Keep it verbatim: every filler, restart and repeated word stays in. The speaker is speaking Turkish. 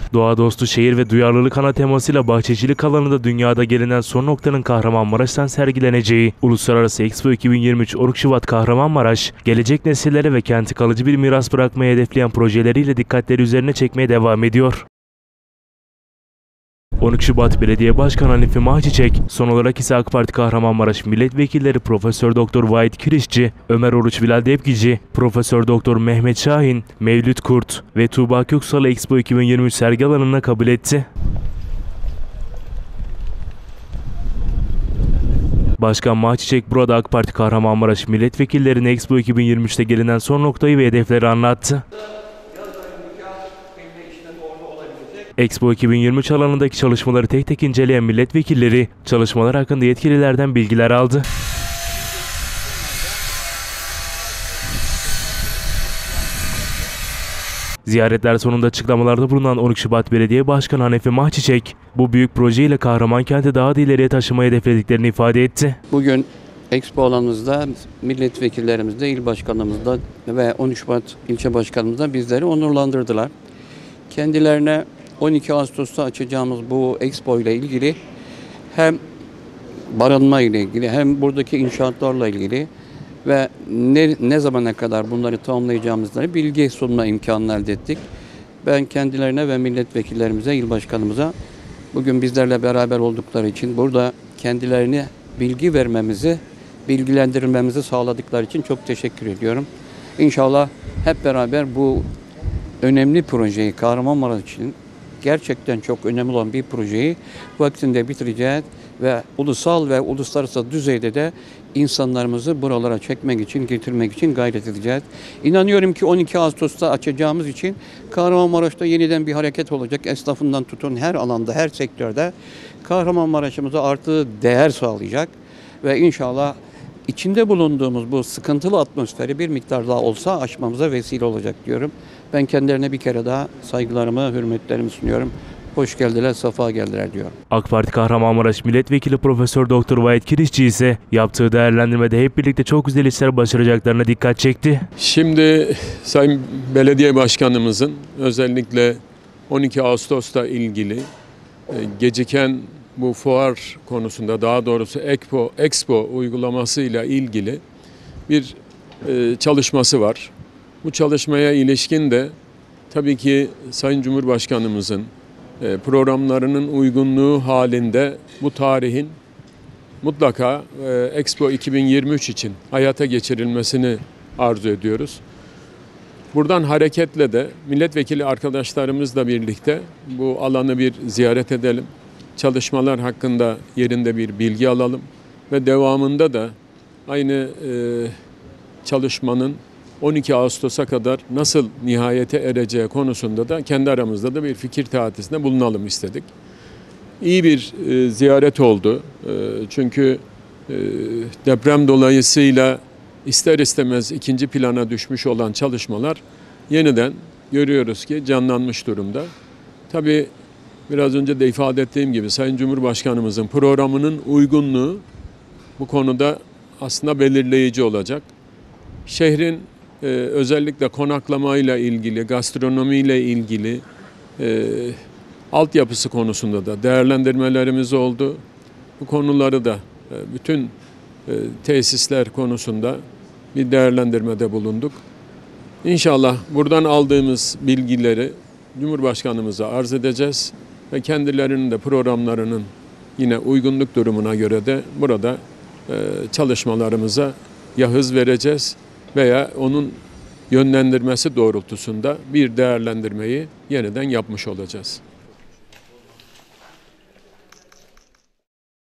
Doğa dostu şehir ve duyarlılık ana temasıyla bahçecilik alanında dünyada gelinen son noktanın Kahramanmaraş'tan sergileneceği Uluslararası Expo iki bin yirmi üç on üç Şubat Kahramanmaraş, gelecek nesillere ve kenti kalıcı bir miras bırakmayı hedefleyen projeleriyle dikkatleri üzerine çekmeye devam ediyor. on üç Şubat Belediye Başkanı Hanife Mahçiçek, son olarak ise AK Parti Kahramanmaraş Milletvekilleri Profesör Doktor Vahit Kirişçi, Ömer Oruç Bilal Depgici, Profesör Doktor Mehmet Şahin, Mevlüt Kurt ve Tuğba Köksal'ı Expo iki bin yirmi üç sergi alanına kabul etti. Başkan Mahçiçek burada AK Parti Kahramanmaraş milletvekillerine Expo iki bin yirmi üçte gelinen son noktayı ve hedefleri anlattı. Expo iki bin yirmi üç alanındaki çalışmaları tek tek inceleyen milletvekilleri, çalışmalar hakkında yetkililerden bilgiler aldı. Ziyaretler sonunda açıklamalarda bulunan on üç Şubat Belediye Başkanı Hanife Mahçiçek, bu büyük projeyle Kahramanmaraş'ı daha da ileriye taşımayı hedeflediklerini ifade etti. Bugün Expo alanımızda milletvekillerimizde, il başkanımızda ve on üç Şubat ilçe başkanımızda bizleri onurlandırdılar. Kendilerine on iki Ağustos'ta açacağımız bu Expo ile ilgili hem barınma ile ilgili hem buradaki inşaatlarla ilgili ve ne, ne zamana kadar bunları tamamlayacağımızları bilgi sunma imkanı elde ettik. Ben kendilerine ve milletvekillerimize, il başkanımıza bugün bizlerle beraber oldukları için burada kendilerine bilgi vermemizi, bilgilendirmemizi sağladıkları için çok teşekkür ediyorum. İnşallah hep beraber bu önemli projeyi, Kahramanmaraş için gerçekten çok önemli olan bir projeyi vaktinde bitireceğiz ve ulusal ve uluslararası düzeyde de insanlarımızı buralara çekmek için, getirmek için gayret edeceğiz. İnanıyorum ki on iki Ağustos'ta açacağımız için Kahramanmaraş'ta yeniden bir hareket olacak. Esnafından tutun her alanda, her sektörde Kahramanmaraş'ımıza artı değer sağlayacak ve inşallah içinde bulunduğumuz bu sıkıntılı atmosferi bir miktar daha olsa aşmamıza vesile olacak diyorum. Ben kendilerine bir kere daha saygılarımı, hürmetlerimi sunuyorum. Hoş geldiler, safa geldiler diyorum. AK Parti Kahramanmaraş Milletvekili Profesör Doktor Vahit Kirişçi ise yaptığı değerlendirmede hep birlikte çok güzel işler başaracaklarına dikkat çekti. Şimdi Sayın Belediye Başkanımızın özellikle on iki Ağustos'ta ilgili geciken bu fuar konusunda, daha doğrusu Expo, Expo uygulamasıyla ilgili bir çalışması var. Bu çalışmaya ilişkin de tabii ki Sayın Cumhurbaşkanımızın programlarının uygunluğu halinde bu tarihin mutlaka Expo iki bin yirmi üç için hayata geçirilmesini arzu ediyoruz. Buradan hareketle de milletvekili arkadaşlarımızla birlikte bu alanı bir ziyaret edelim. Çalışmalar hakkında yerinde bir bilgi alalım ve devamında da aynı çalışmanın on iki Ağustos'a kadar nasıl nihayete ereceği konusunda da kendi aramızda da bir fikir teatisinde bulunalım istedik. İyi bir e, ziyaret oldu. E, çünkü e, deprem dolayısıyla ister istemez ikinci plana düşmüş olan çalışmalar yeniden görüyoruz ki canlanmış durumda. Tabii biraz önce de ifade ettiğim gibi Sayın Cumhurbaşkanımızın programının uygunluğu bu konuda aslında belirleyici olacak. Şehrin Ee, özellikle konaklamayla ilgili, gastronomiyle ilgili e, altyapısı konusunda da değerlendirmelerimiz oldu. Bu konuları da e, bütün e, tesisler konusunda bir değerlendirmede bulunduk. İnşallah buradan aldığımız bilgileri Cumhurbaşkanımıza arz edeceğiz ve kendilerinin de programlarının yine uygunluk durumuna göre de burada e, çalışmalarımıza ya hız vereceğiz veya onun yönlendirmesi doğrultusunda bir değerlendirmeyi yeniden yapmış olacağız.